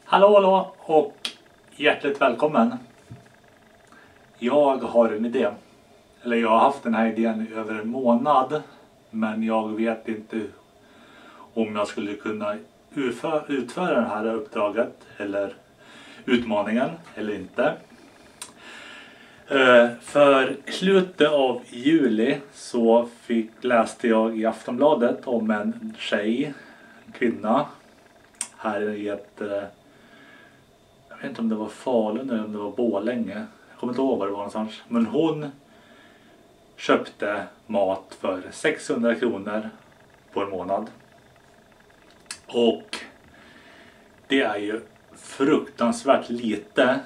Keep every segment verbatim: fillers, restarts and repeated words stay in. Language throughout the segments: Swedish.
Hallå hallå och hjärtligt välkommen. Jag har en idé. Eller jag har haft den här idén i över en månad. Men jag vet inte om jag skulle kunna utföra, utföra det här uppdraget eller utmaningen eller inte. För slutet av juli så fick, läste jag i Aftonbladet om en tjej, en kvinna här i ett, jag vet inte om det var Falun eller om det var Borlänge, jag kommer inte ihåg var det var någonstans, men hon köpte mat för sexhundra kronor på en månad. Och det är ju fruktansvärt lite.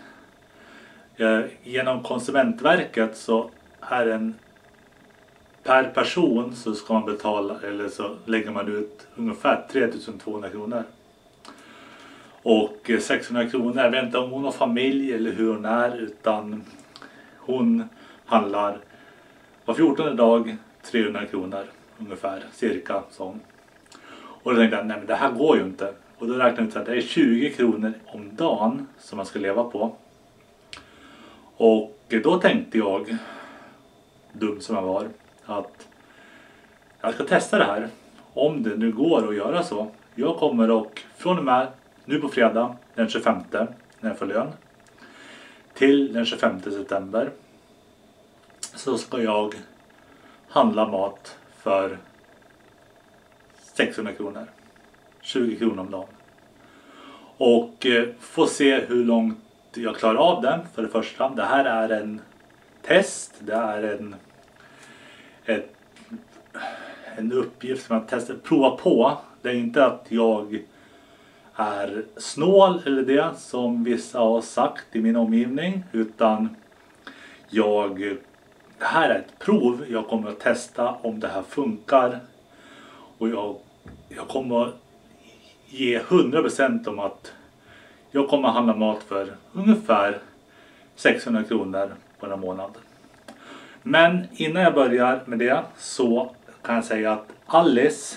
Genom Konsumentverket så är en per person så ska man betala, eller så lägger man ut ungefär tre tusen tvåhundra kronor. Och sexhundra kronor, jag vet inte om hon har familj eller hur hon är, utan hon handlar var fjortonde dag trehundra kronor ungefär, cirka sån. Och då tänkte jag, nej men det här går ju inte. Och då räknade jag ut att det är tjugo kronor om dagen som man ska leva på. Och då tänkte jag, dum som jag var, att jag ska testa det här. Om det nu går att göra så. Jag kommer och från och med nu på fredag den tjugofemte när jag får lön till den tjugofemte september så ska jag handla mat för sexhundra kronor. tjugo kronor om dagen. Och eh, få se hur långt jag klarar av den. För det första, det här är en test. Det är en, ett, en uppgift som jag testar, prova på. Det är inte att jag är snål eller det som vissa har sagt i min omgivning. Utan jag, det här är ett prov. Jag kommer att testa om det här funkar. Och jag, jag kommer att ge hundra procent om att jag kommer att handla mat för ungefär sexhundra kronor på en månad. Men innan jag börjar med det så kan jag säga att Alice,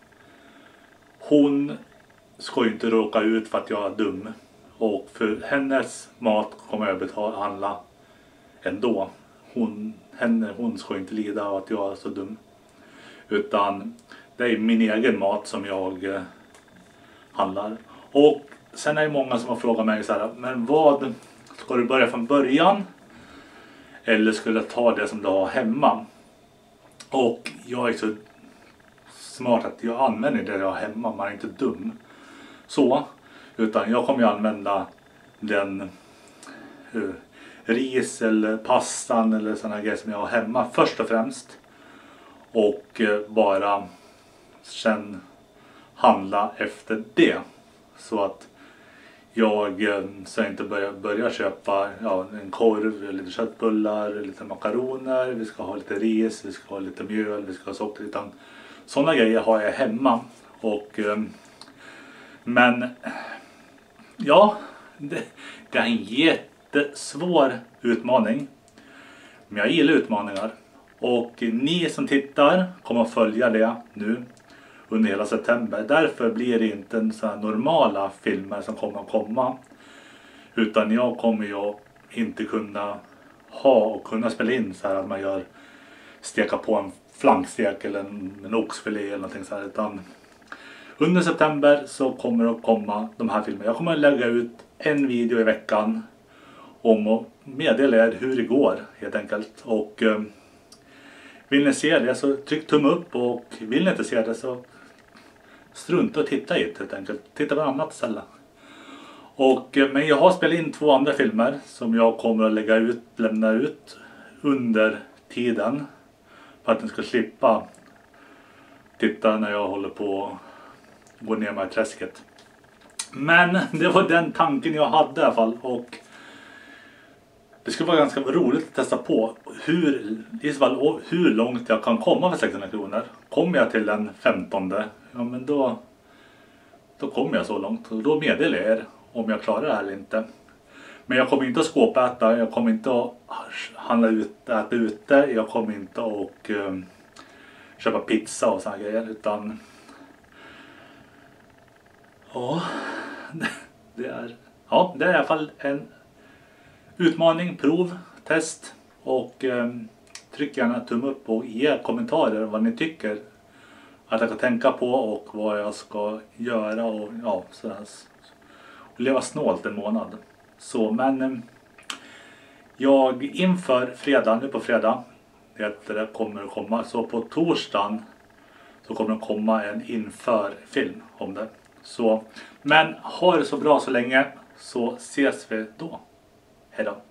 hon ska ju inte råka ut för att jag är dum. Och för hennes mat kommer jag betala, handla ändå. Hon, henne, hon ska inte lida av att jag är så dum. Utan det är min egen mat som jag eh, handlar. Och sen är det många som har frågat mig så här, men vad, ska du börja från början? Eller skulle jag ta det som du har hemma? Och jag är så smart att jag använder det jag har hemma, man är inte dum. Så, utan jag kommer ju använda den uh, ris eller pastan eller sådana grejer som jag har hemma först och främst. Och uh, bara sen handla efter det. Så att jag så inte börjar, börjar köpa ja, en korv, lite köttbullar, lite makaroner, vi ska ha lite ris, vi ska ha lite mjöl, vi ska ha socker. Utan sådana grejer har jag hemma. Och, men ja, det, det är en jättesvår utmaning. Men jag gillar utmaningar. Och ni som tittar kommer att följa det nu under hela september. Därför blir det inte en sån här normala filmer som kommer att komma. Utan jag kommer ju inte kunna ha och kunna spela in så här att man gör steka på en flankstek eller en, en oxfilé eller någonting så här. Utan under september så kommer det att komma de här filmerna. Jag kommer att lägga ut en video i veckan om att meddela er hur det går helt enkelt. Och eh, vill ni se det så tryck tumme upp, och vill ni inte se det så strunta och titta hit helt enkelt. Titta på annat ställe. Och, men jag har spelat in två andra filmer som jag kommer att lägga ut, lämna ut under tiden. För att ni ska slippa titta när jag håller på att gå ner med träsket. Men det var den tanken jag hade i alla fall. Och det skulle vara ganska roligt att testa på hur, i så fall, hur långt jag kan komma för sexhundra kronor. Kommer jag till den femtonde, ja men då, då kommer jag så långt. Och då meddelar jag er om jag klarar det här eller inte. Men jag kommer inte att skåpäta, jag kommer inte att handla ut, äta ute, jag kommer inte att um, köpa pizza och sådana grejer. Utan ja, det är, ja, det är i alla fall en utmaning, prov, test. Och eh, tryck gärna tumme upp och ge kommentarer vad ni tycker att jag ska tänka på och vad jag ska göra och ja, sådär. Och leva snålt en månad. Så, men eh, jag inför fredag, nu på fredag, det, det kommer att komma. Så på torsdagen så kommer det komma en införfilm om det. Så, men ha det så bra så länge, så ses vi då. Hej då.